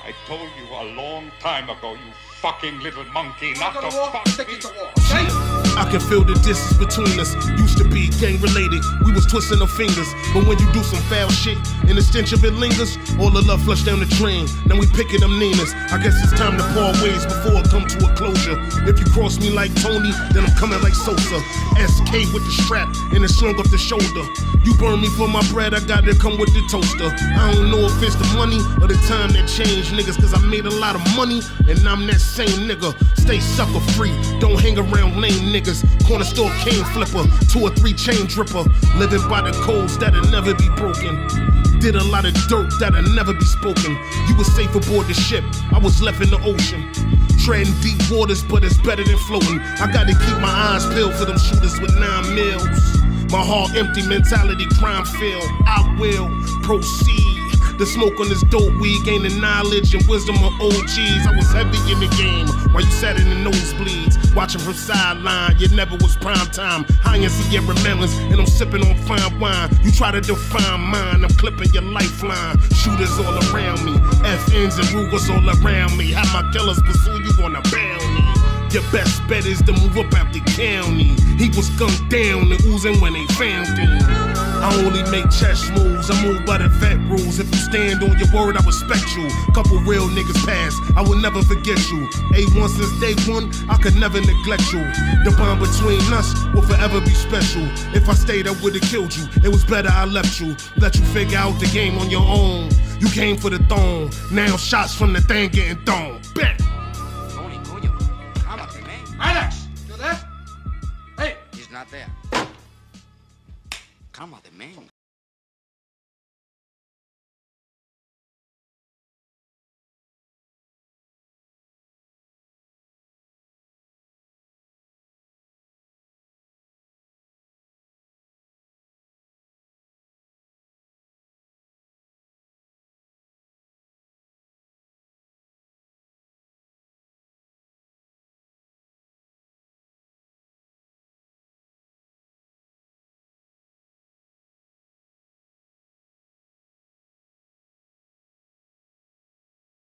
I told you a long time ago, you fucking little monkey, not to fuck me. I can feel the distance between us. Used to be gang related, we was twisting our fingers. But when you do some foul shit and the stench of it lingers, all the love flushed down the drain. Now we picking them Ninas. I guess it's time to part ways before it come to a closure. If you cross me like Tony, then I'm coming like Sosa. SK with the strap and the slung off the shoulder. You burn me for my bread, I gotta come with the toaster. I don't know if it's the money or the time that changed niggas, cause I made a lot of money and I'm that same nigga. Stay sucker free, don't hang around lame niggas. Corner store cane flipper, 2 or 3 chain dripper. Living by the codes that'll never be broken. Did a lot of dirt that'll never be spoken. You was safe aboard the ship, I was left in the ocean. Treading deep waters, but it's better than floating. I gotta keep my eyes peeled for them shooters with 9 mils. My heart empty, mentality crime filled. I will proceed. The smoke on this dope weed, gaining knowledge and wisdom of OGs. I was heavy in the game while you sat in the nosebleeds, watching from sideline. You never was prime time. High in Sierra melons, and I'm sipping on fine wine. You try to define mine, I'm clipping your lifeline. Shooters all around me, FNs and Rugers all around me. Have my killers pursue you on a bounty. Your best bet is to move up out the county. He was gunned down and oozing when they found him. I only make chess moves, I move by the vet rules. If you stand on your word, I respect you. Couple real niggas pass, I will never forget you. A1 since day one, I could never neglect you. The bond between us will forever be special. If I stayed, I would've killed you. It was better I left you. Let you figure out the game on your own. You came for the throne, now shots from the thing getting thrown. Bet! Alex! You there? Hey! He's not there. Come on, the man.